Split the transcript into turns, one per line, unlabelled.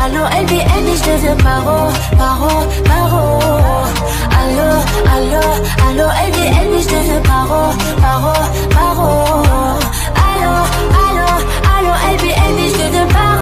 Allô, elle dit, je deviens paro, paro, paro. Allô, allô, allô, elle dit, je deviens paro, paro,